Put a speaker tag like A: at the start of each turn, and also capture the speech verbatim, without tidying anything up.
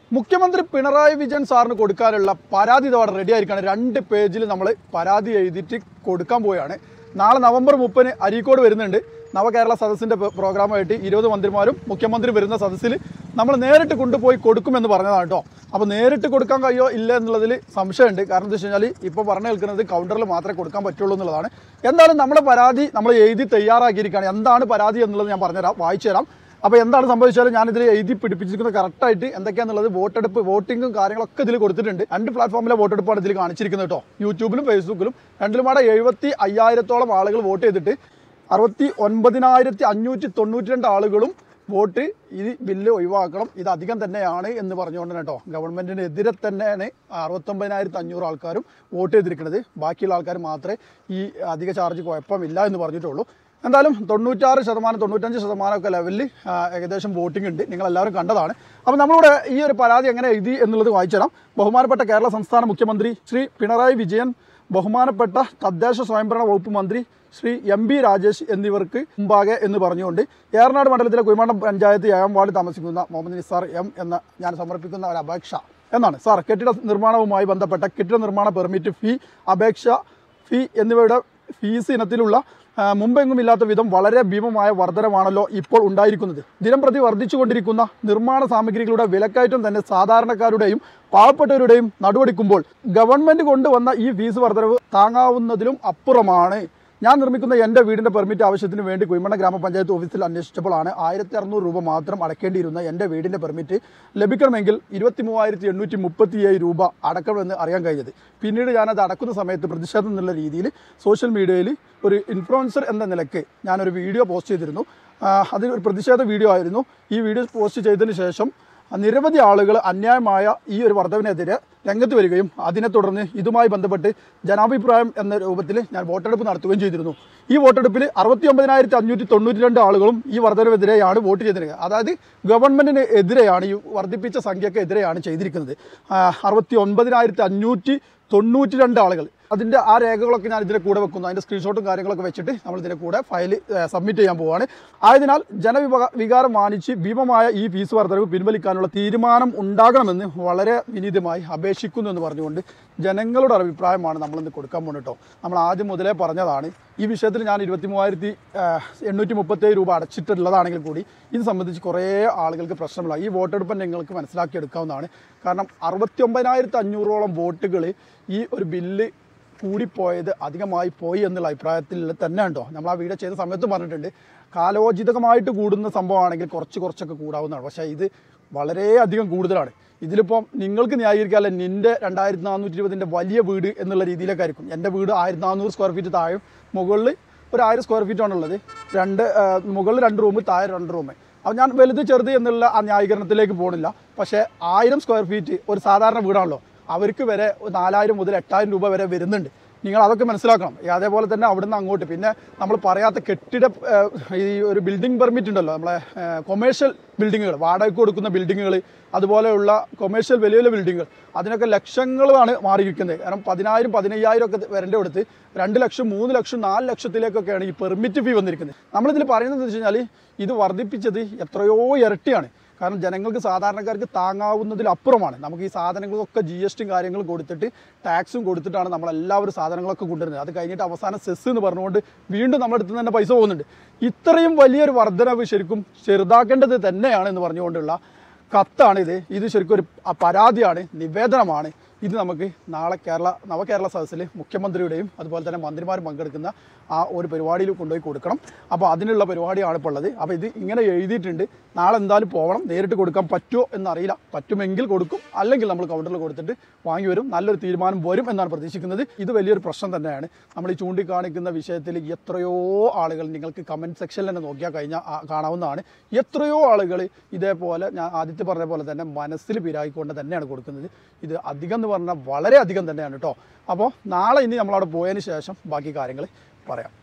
A: മുഖ്യമന്ത്രി പിണറായി വിജയൻ സാറിന് കൊടുക്കാനുള്ള പരാതി ഇതോടെ റെഡി ആയിരിക്കുകയാണ്. രണ്ട് പേജിൽ നമ്മൾ പരാതി എഴുതിയിട്ട് കൊടുക്കാൻ പോവുകയാണ്. നാളെ നവംബർ മുപ്പതിന് അരീക്കോട് വരുന്നുണ്ട്. നവകേരള സദസ്സിൻ്റെ പ്രോഗ്രാമായിട്ട് ഇരുപത് മന്ത്രിമാരും മുഖ്യമന്ത്രി വരുന്ന സദസ്സിൽ നമ്മൾ നേരിട്ട് കൊണ്ടുപോയി കൊടുക്കുമെന്ന് പറഞ്ഞതാണ് കേട്ടോ. അപ്പോൾ നേരിട്ട് കൊടുക്കാൻ കഴിയോ ഇല്ല എന്നുള്ളതിൽ സംശയമുണ്ട്. കാരണം എന്താ വെച്ച് കഴിഞ്ഞാൽ ഇപ്പോൾ പറഞ്ഞു കേൾക്കുന്നത് കൗണ്ടറിൽ മാത്രമേ കൊടുക്കാൻ പറ്റുള്ളൂ എന്നുള്ളതാണ്. എന്തായാലും നമ്മുടെ പരാതി നമ്മൾ എഴുതി തയ്യാറാക്കിയിരിക്കുകയാണ്. എന്താണ് പരാതി എന്നുള്ളത് ഞാൻ പറഞ്ഞുതരാം, വായിച്ചു തരാം. അപ്പോൾ എന്താണ് സംഭവിച്ചാലും ഞാനിതിൽ എഴുതി പിടിപ്പിച്ചിരിക്കുന്നത് കറക്റ്റായിട്ട് എന്തൊക്കെയാണെന്നുള്ളത് വോട്ടെടുപ്പ് വോട്ടിങ്ങും കാര്യങ്ങളൊക്കെ ഇതിൽ കൊടുത്തിട്ടുണ്ട്. രണ്ട് പ്ലാറ്റ്ഫോമിലെ വോട്ടെടുപ്പാണ് ഇതിൽ കാണിച്ചിരിക്കുന്നത് കേട്ടോ. യൂട്യൂബിലും ഫേസ്ബുക്കിലും രണ്ടിലുമാടെ എഴുപത്തി അയ്യായിരത്തോളം ആളുകൾ വോട്ട് ചെയ്തിട്ട് അറുപത്തി ഒൻപതിനായിരത്തി അഞ്ഞൂറ്റി തൊണ്ണൂറ്റി രണ്ട് ആളുകളും വോട്ട് ഈ ബില്ല് ഒഴിവാക്കണം, ഇത് അധികം തന്നെയാണ് എന്ന് പറഞ്ഞുകൊണ്ട് കേട്ടോ. ഗവൺമെൻറ്റിനെതിരെ തന്നെയാണ് അറുപത്തൊമ്പതിനായിരത്തി അഞ്ഞൂറ് ആൾക്കാരും വോട്ട് ചെയ്തിരിക്കുന്നത്. ബാക്കിയുള്ള ആൾക്കാർ മാത്രമേ ഈ അധിക ചാർജ് കുഴപ്പമില്ല എന്ന് പറഞ്ഞിട്ടുള്ളൂ. എന്തായാലും തൊണ്ണൂറ്റാറ് ശതമാനം തൊണ്ണൂറ്റഞ്ച് ശതമാനമൊക്കെ ലെവലിൽ ഏകദേശം വോട്ടിംഗ് ഉണ്ട്, നിങ്ങളെല്ലാവരും കണ്ടതാണ്. അപ്പോൾ നമ്മളിവിടെ ഈ ഒരു പരാതി എങ്ങനെ എഴുതി എന്നുള്ളത് വായിച്ചുതരാം. ബഹുമാനപ്പെട്ട കേരള സംസ്ഥാന മുഖ്യമന്ത്രി ശ്രീ പിണറായി വിജയൻ, ബഹുമാനപ്പെട്ട തദ്ദേശ സ്വയംഭരണ വകുപ്പ് മന്ത്രി ശ്രീ എം ബി രാജേഷ് എന്നിവർക്ക് മുമ്പാകെ എന്ന് പറഞ്ഞുകൊണ്ട് ഏറനാട് മണ്ഡലത്തിലെ കുഴിമണ്ഡം പഞ്ചായത്ത് ഏഴാം വാർഡിൽ താമസിക്കുന്ന മുഹമ്മദ് നിസാർ എം എന്ന ഞാൻ സമർപ്പിക്കുന്ന ഒരു അപേക്ഷ എന്നാണ്. സാർ, കെട്ടിട നിർമ്മാണവുമായി ബന്ധപ്പെട്ട കെട്ടിട നിർമ്മാണ പെർമിറ്റ് ഫീ, അപേക്ഷ ഫീ എന്നിവയുടെ ഫീസ് ഇനത്തിലുള്ള മുമ്പെങ്ങും ഇല്ലാത്ത വിധം വളരെ ഭീമമായ വർധനമാണല്ലോ ഇപ്പോൾ ഉണ്ടായിരിക്കുന്നത്. ദിനം പ്രതി വർദ്ധിച്ചുകൊണ്ടിരിക്കുന്ന നിർമ്മാണ സാമഗ്രികളുടെ വിലക്കയറ്റം തന്നെ സാധാരണക്കാരുടെയും പാവപ്പെട്ടവരുടെയും നടുവടിക്കുമ്പോൾ ഗവൺമെൻറ് കൊണ്ടുവന്ന ഈ ഫീസ് വർധനവ് താങ്ങാവുന്നതിലും അപ്പുറമാണ്. ഞാൻ നിർമ്മിക്കുന്ന എൻ്റെ വീടിൻ്റെ പെർമിറ്റ് ആവശ്യത്തിന് വേണ്ടി കുഴിമണ്ണ ഗ്രാമപഞ്ചായത്ത് ഓഫീസിൽ അന്വേഷിച്ചപ്പോഴാണ് ആയിരത്തി അറുന്നൂറ് രൂപ മാത്രം അടക്കേണ്ടിയിരുന്ന എൻ്റെ വീടിൻ്റെ പെർമിറ്റ് ലഭിക്കണമെങ്കിൽ ഇരുപത്തി മൂവായിരത്തി എണ്ണൂറ്റി മുപ്പത്തി ഏഴ് രൂപ അടക്കണമെന്ന് അറിയാൻ കഴിഞ്ഞത്. പിന്നീട് ഞാനത് അടക്കുന്ന സമയത്ത് പ്രതിഷേധം എന്നുള്ള രീതിയിൽ സോഷ്യൽ മീഡിയയിൽ ഒരു ഇൻഫ്ലുവൻസർ എന്ന നിലയ്ക്ക് ഞാനൊരു വീഡിയോ പോസ്റ്റ് ചെയ്തിരുന്നു. അത് ഒരു പ്രതിഷേധ വീഡിയോ ആയിരുന്നു. ഈ വീഡിയോ പോസ്റ്റ് ചെയ്തതിന് ശേഷം നിരവധി ആളുകൾ അന്യായമായ ഈ ഒരു വർധവിനെതിരെ രംഗത്ത് വരികയും അതിനെ തുടർന്ന് ഇതുമായി ബന്ധപ്പെട്ട് ജനാഭിപ്രായം എന്ന രൂപത്തിൽ ഞാൻ വോട്ടെടുപ്പ് നടത്തുകയും ചെയ്തിരുന്നു. ഈ വോട്ടെടുപ്പിൽ അറുപത്തി ഒമ്പതിനായിരത്തി അഞ്ഞൂറ്റി തൊണ്ണൂറ്റി രണ്ട് ആളുകളും ഈ വർധനവിനെതിരെയാണ് വോട്ട് ചെയ്തിരിക്കുന്നത്. അതായത് ഗവൺമെൻറ്റിന് എതിരെയാണ്, ഈ വർദ്ധിപ്പിച്ച സംഖ്യക്ക് എതിരെയാണ് ചെയ്തിരിക്കുന്നത്. അറുപത്തി ഒൻപതിനായിരത്തി അഞ്ഞൂറ്റി തൊണ്ണൂറ്റി രണ്ട് ആളുകൾ. അതിൻ്റെ ആ രേഖകളൊക്കെ ഞാൻ ഇതിൻ്റെ കൂടെ വെക്കുന്നു. അതിൻ്റെ സ്ക്രീൻഷോട്ടും കാര്യങ്ങളൊക്കെ വെച്ചിട്ട് നമ്മൾ ഇതിൻ്റെ കൂടെ ഫയൽ സബ്മിറ്റ് ചെയ്യാൻ പോവുകയാണ്. ആയതിനാൽ ജനവിഭാഗ വികാരം മാനിച്ച് ഭീമമായ ഈ ഫീസ് വർധനവ് പിൻവലിക്കാനുള്ള തീരുമാനം ഉണ്ടാകണമെന്ന് വളരെ വിനീതമായി അപേക്ഷിക്കുന്നു എന്ന് പറഞ്ഞുകൊണ്ട് ജനങ്ങളുടെ അഭിപ്രായമാണ് നമ്മളിന്ന് കൊടുക്കാൻ പോകുന്നത് കേട്ടോ. നമ്മൾ ആദ്യം മുതലേ പറഞ്ഞതാണ് ഈ വിഷയത്തിൽ ഞാൻ ഇരുപത്തി മൂവായിരത്തി എണ്ണൂറ്റി മുപ്പത്തേഴ് രൂപ അടച്ചിട്ടുള്ളതാണെങ്കിൽ കൂടി ഇത് സംബന്ധിച്ച് കുറേ ആളുകൾക്ക് പ്രശ്നമില്ല. ഈ വോട്ടെടുപ്പ് നിങ്ങൾക്ക് മനസ്സിലാക്കിയെടുക്കാവുന്നതാണ്. കാരണം അറുപത്തി ഒമ്പതിനായിരത്തി അഞ്ഞൂറോളം വോട്ടുകൾ ഈ ഒരു ബില്ല് കൂടിപ്പോയത് അധികമായി പോയി എന്നുള്ള അഭിപ്രായത്തിൽ തന്നെ ഉണ്ടോ. നമ്മൾ ആ വീഡിയോ ചെയ്ത സമയത്ത് പറഞ്ഞിട്ടുണ്ട്, കാലോചിതമായിട്ട് കൂടുന്ന സംഭവമാണെങ്കിൽ കുറച്ച് കുറച്ചൊക്കെ കൂടാവുന്നതാണ്. പക്ഷേ ഇത് വളരെയധികം കൂടുതലാണ്. ഇതിലിപ്പം നിങ്ങൾക്ക് ന്യായീകരിക്കാമല്ലേ, നിൻ്റെ രണ്ടായിരത്തി നാനൂറ്റി ഇരുപതിൻ്റെ വലിയ വീട് എന്നുള്ള രീതിയിലൊക്കെ ആയിരിക്കും. എൻ്റെ വീട് ആയിരത്തി നാനൂറ് സ്ക്വയർ ഫീറ്റ് താഴെ, മുകളിൽ ഒരു ആയിരം സ്ക്വയർ ഫീറ്റാണുള്ളത്. രണ്ട് മുകളിൽ രണ്ട് റൂം, താഴെ രണ്ട് റൂം. അപ്പോൾ ഞാൻ വലുത് ചെറുത് എന്നുള്ള ആ ന്യായീകരണത്തിലേക്ക് പോകണില്ല. പക്ഷേ ആയിരം സ്ക്വയർ ഫീറ്റ് ഒരു സാധാരണ വീടാണല്ലോ, അവർക്ക് വരെ നാലായിരം മുതൽ എട്ടായിരം രൂപ വരെ വരുന്നുണ്ട്. നിങ്ങൾ അതൊക്കെ മനസ്സിലാക്കണം. അതേപോലെ തന്നെ അവിടുന്ന് അങ്ങോട്ട് പിന്നെ നമ്മൾ പറയാത്ത കെട്ടിട ഈ ഒരു ബിൽഡിംഗ് പെർമിറ്റ് ഉണ്ടല്ലോ, നമ്മളെ കൊമേഴ്ഷ്യൽ ബിൽഡിങ്ങുകൾ, വാടകയ്ക്ക് കൊടുക്കുന്ന ബിൽഡിങ്ങുകൾ, അതുപോലെയുള്ള കൊമേഴ്ഷ്യൽ വലിയ വലിയ ബിൽഡിങ്ങുകൾ, അതിനൊക്കെ ലക്ഷങ്ങളാണ് മാറിയിരിക്കുന്നത്. കാരണം പതിനായിരം പതിനയ്യായിരം ഒക്കെ വരേണ്ട കൊടുത്ത് രണ്ട് ലക്ഷം മൂന്ന് ലക്ഷം നാല് ലക്ഷത്തിലേക്കൊക്കെയാണ് ഈ പെർമിറ്റ് ഫീ വന്നിരിക്കുന്നത്. നമ്മളിതിൽ പറയുന്നത് വെച്ച് കഴിഞ്ഞാൽ ഇത് വർദ്ധിപ്പിച്ചത് എത്രയോ ഇരട്ടിയാണ്. കാരണം ജനങ്ങൾക്ക് സാധാരണക്കാർക്ക് താങ്ങാവുന്നതിലപ്പുറമാണ്. നമുക്ക് ഈ സാധനങ്ങളൊക്കെ ജി എസ് ടിയും കാര്യങ്ങളും കൊടുത്തിട്ട് ടാക്സും കൊടുത്തിട്ടാണ് നമ്മളെല്ലാവരും സാധനങ്ങളൊക്കെ കൊണ്ടുവരുന്നത്. അത് കഴിഞ്ഞിട്ട് അവസാനം സെസ് എന്ന് പറഞ്ഞുകൊണ്ട് വീണ്ടും നമ്മുടെ അടുത്ത് തന്നെ പൈസ പോകുന്നുണ്ട്. ഇത്രയും വലിയൊരു വർധനവ് ശരിക്കും ചെറുതാക്കേണ്ടത് തന്നെയാണ് എന്ന് പറഞ്ഞുകൊണ്ടുള്ള കത്താണിത്. ഇത് ശരിക്കും ഒരു പരാതിയാണ്, നിവേദനമാണ്. ഇത് നമുക്ക് നാളെ കേരള നവകേരള സദസ്സിൽ മുഖ്യമന്ത്രിയുടെയും അതുപോലെ തന്നെ മന്ത്രിമാരും പങ്കെടുക്കുന്ന ആ ഒരു പരിപാടിയിൽ കൊണ്ടുപോയി കൊടുക്കണം. അപ്പോൾ അതിനുള്ള പരിപാടിയാണ് ഇപ്പോൾ ഉള്ളത്. അപ്പോൾ ഇത് ഇങ്ങനെ എഴുതിയിട്ടുണ്ട്. നാളെ എന്തായാലും പോകണം. നേരിട്ട് കൊടുക്കാൻ പറ്റുമോ എന്നറിയില്ല. പറ്റുമെങ്കിൽ കൊടുക്കും, അല്ലെങ്കിൽ നമ്മൾ കൗണ്ടറിൽ കൊടുത്തിട്ട് വാങ്ങി വരും. നല്ലൊരു തീരുമാനം വരും എന്നാണ് പ്രതീക്ഷിക്കുന്നത്. ഇത് വലിയൊരു പ്രശ്നം തന്നെയാണ്. നമ്മൾ ഈ ചൂണ്ടിക്കാണിക്കുന്ന വിഷയത്തിൽ എത്രയോ ആളുകൾ, നിങ്ങൾക്ക് കമൻറ്റ് സെക്ഷനിൽ തന്നെ നോക്കിയാൽ കഴിഞ്ഞാൽ കാണാവുന്നതാണ്, എത്രയോ ആളുകൾ ഇതേപോലെ ഞാൻ ആദ്യത്തെ പറഞ്ഞ പോലെ തന്നെ മനസ്സിൽ പിരായിക്കൊണ്ട് തന്നെയാണ് കൊടുക്കുന്നത്. ഇത് അധികം എന്ന് പറഞ്ഞാൽ വളരെ അധികം തന്നെയാണ് കേട്ടോ. അപ്പോൾ നാളെ ഇനി നമ്മളവിടെ പോയതിന് ശേഷം ബാക്കി കാര്യങ്ങൾ പറയാം.